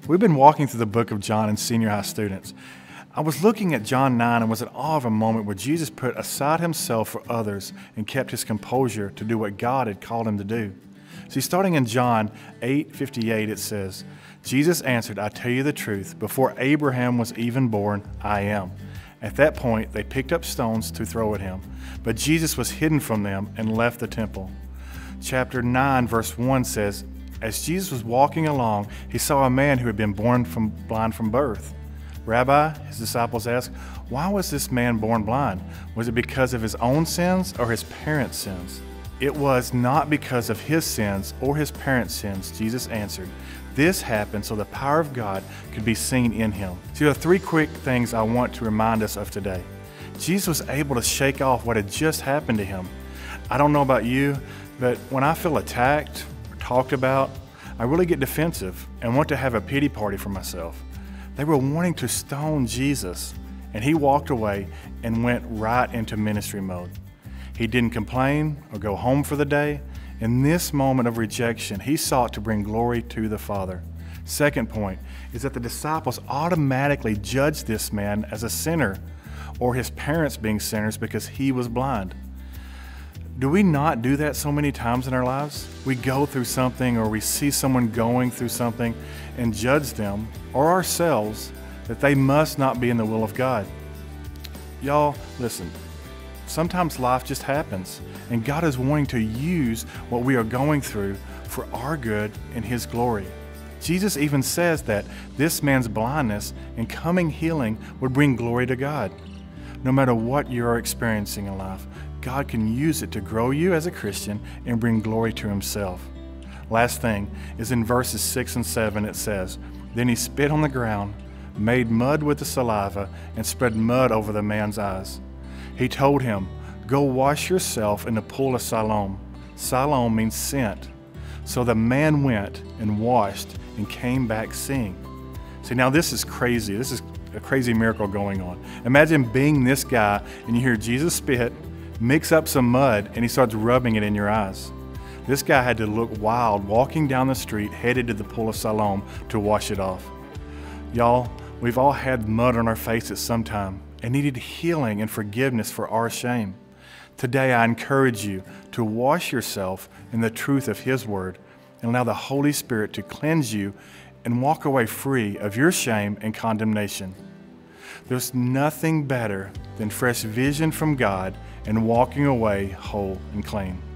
We've been walking through the book of John and senior high students. I was looking at John 9 and was in awe of a moment where Jesus put aside himself for others and kept his composure to do what God had called him to do. See, starting in John 8:58, it says, Jesus answered, I tell you the truth, before Abraham was even born, I am. At that point, they picked up stones to throw at him, but Jesus was hidden from them and left the temple. Chapter 9, verse 1 says, as Jesus was walking along, he saw a man who had been born blind from birth. Rabbi, his disciples asked, why was this man born blind? Was it because of his own sins or his parents' sins? It was not because of his sins or his parents' sins, Jesus answered. This happened so the power of God could be seen in him. See, there are three quick things I want to remind us of today. Jesus was able to shake off what had just happened to him. I don't know about you, but when I feel attacked or talked about, I really get defensive and want to have a pity party for myself. They were wanting to stone Jesus, and he walked away and went right into ministry mode. He didn't complain or go home for the day. In this moment of rejection, he sought to bring glory to the Father. Second point is that the disciples automatically judged this man as a sinner, or his parents being sinners because he was blind. Do we not do that so many times in our lives? We go through something or we see someone going through something and judge them or ourselves that they must not be in the will of God. Y'all, listen, sometimes life just happens and God is wanting to use what we are going through for our good and His glory. Jesus even says that this man's blindness and coming healing would bring glory to God. No matter what you are experiencing in life, God can use it to grow you as a Christian and bring glory to Himself. Last thing is in verses 6 and 7 it says, Then he spit on the ground, made mud with the saliva, and spread mud over the man's eyes. He told him, Go wash yourself in the pool of Siloam. Siloam means sent. So the man went and washed and came back seeing. See, now this is crazy. This is a crazy miracle going on. Imagine being this guy and you hear Jesus spit, mix up some mud, and he starts rubbing it in your eyes. This guy had to look wild walking down the street headed to the pool of Siloam to wash it off. Y'all, we've all had mud on our face at some time and needed healing and forgiveness for our shame. Today I encourage you to wash yourself in the truth of His Word and allow the Holy Spirit to cleanse you and walk away free of your shame and condemnation. There's nothing better than fresh vision from God and walking away whole and clean.